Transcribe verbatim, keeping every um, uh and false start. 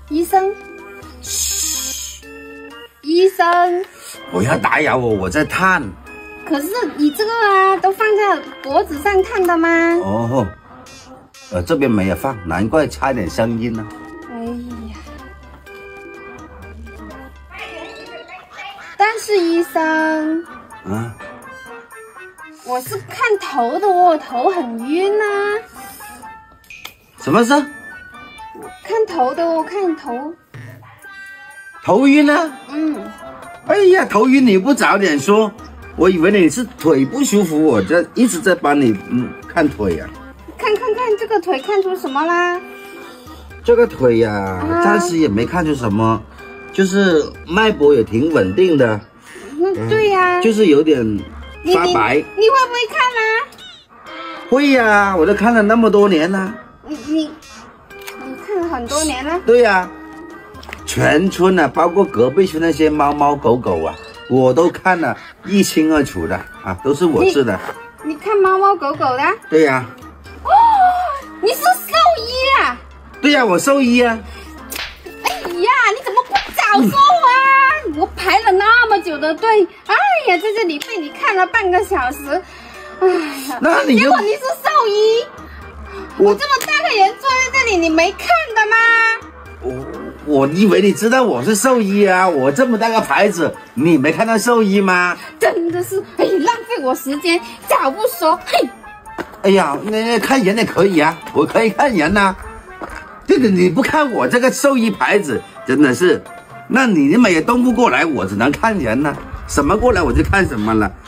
医生，嘘，医生， 不要打扰我，我在探。 可是你这个啊，都放在脖子上看的吗？ 哦，呃，这边没有放，难怪差点声音呢。 哎呀，但是医生， 啊， 我是看头的哦，头很晕啊。 什么事？ 看头的哦，看头。 头晕啊？ 嗯。 哎呀，头晕你不早点说，我以为你是腿不舒服，我这一直在帮你嗯看腿呀、啊。 看看看这个腿看出什么啦？ 这个腿呀、啊，啊、暂时也没看出什么，就是脉搏也挺稳定的。 嗯，对呀、啊， 就是有点发白。 你, 你, 你会不会看啊？ 会呀、啊，我都看了那么多年了。 你你你看了很多年了？ 对呀、啊，全村啊，包括隔壁村那些猫猫狗狗啊，我都看了一清二楚的啊，都是我治的。 你, 你看猫猫狗狗的？ 对呀、啊。 哦，你是兽医啊？ 对呀、啊，我兽医啊。 哎呀，你怎么不早说啊？嗯、我排了那么久的队，哎呀，在这里被你看了半个小时，哎呀， 那你结果你是兽医，我这么大个人坐在这里，你没看的吗？ 我我以为你知道我是兽医啊，我这么大个牌子，你没看到兽医吗？ 真的是，哎，浪费我时间，早不说，嘿。 哎呀，那看人也可以啊，我可以看人呐、啊。对的，你不看我这个兽医牌子，真的是，那你们也动不过来，我只能看人呐、啊。什么过来我就看什么了。